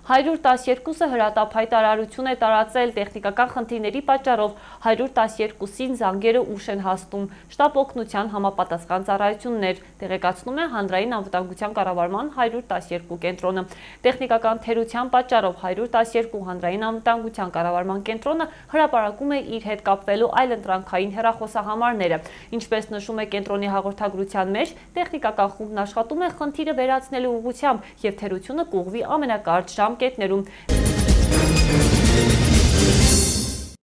112-ը հրատապ հայտարարություն է տարածել տեխնիկական խնդիրների պատճառով 112-ին զանգերը ուշ են հասնում։ Շտապ օգնության համապատասխան ծառայություններ, տեղեկացնում է Հանրային անվտանգության կառավարման 112 կենտրոնը։ Տեխնիկական թերության պատճառով 112 Հանրային անվտանգության կառավարման կենտրոնը հրապարակում է իր հետ կապվելու այլընտրանքային հեռախոսահամարները։ Ինչպես նշում է կենտրոնի հաղորդագրության մեջ, տեխնիկական խումբն աշխատում է խնդիրը վերացնելու ուղղությամբ և թերությունը կուղղվի ամենակարճ ժամկետներում։